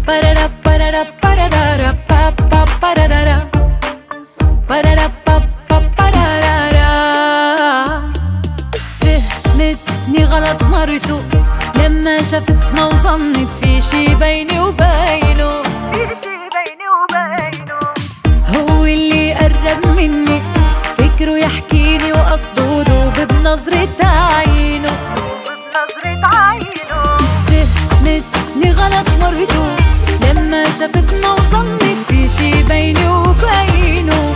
Parara parara parara pa pa parara parara pa pa parara. فهمتني غلط مرته لما شافتنا وظنت في شي بيني وبينه. هو اللي قرب مني فكره يحكيني وقصده دوب بنظرة عينه. فهمتني غلط مرته لما شافتنا وظنت في شي بيني وبينه.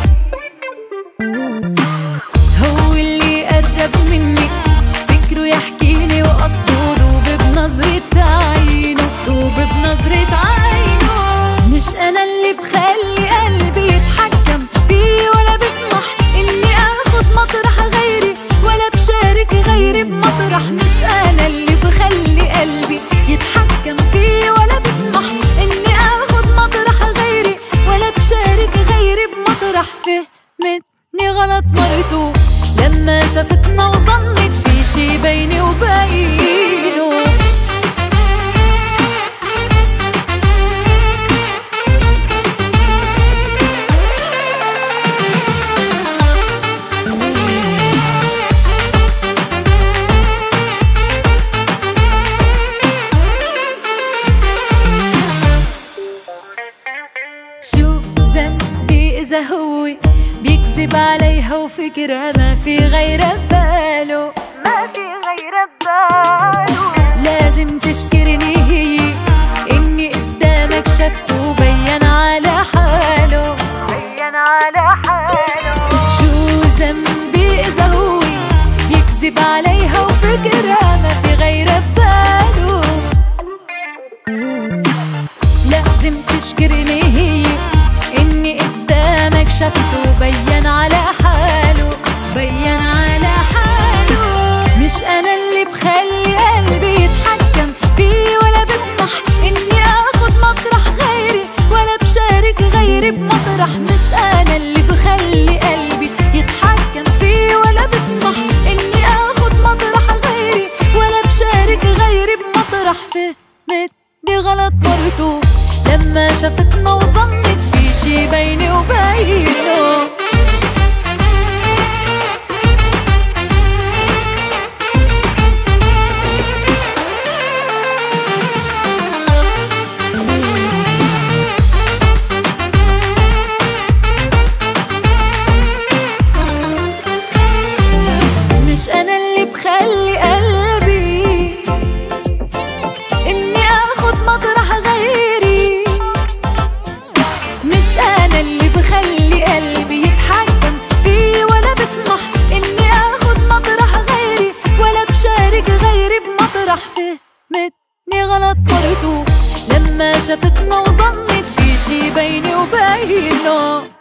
هو اللي قرب مني فكره يحكيني وقصده دوب بنظرة عينه. دوب بنظرة عينه. مش أنا اللي بخلي قلبي يتحكم فيه ولا بسمح إني آخد مطرح غيري ولا بشارك غيري بمطرح. مش أنا اللي بخلي قلبي يتحكم فيه ولا بسمح إني آخد مطرح غيري ولا بشارك غيري بمطرح. فهمتني غلط مرته لما شافتنا وظنت في شي بيني وبينه. شو ذنبي إذا هو بيكذب عليها وفكرة ما في غيرها بباله. ما في غيرها بباله. لازم تشكرني هي إني قدامك شفته وبين على حاله. بين على حاله. شو ذنبي إذا هو بيكذب عليها وفكرة ما في غيرها بباله. لازم تشكرني هي إني قدامك شفته وبين على حاله. بين على حاله. مش أنا اللي بخلي قلبي يتحكم فيه ولا بسمح إني آخد مطرح غيري ولا بشارك غيري بمطرح. مش أنا اللي بخلي قلبي يتحكم فيه ولا بسمح إني آخد مطرح غيري ولا بشارك غيري بمطرح. فهمتني غلط مرته لما شافتنا وظنت في شي بيني وبينه. مش أنا اللي بخلي قلبي إني آخد مطرح غيري. مش أنا اللي بخلي قلبي يتحكم فيه ولا بسمح إني آخد مطرح غيري ولا بشارك غيري بمطرح. فهمتني غلط مرته لما شافتنا وظنت في شي بيني وبينه.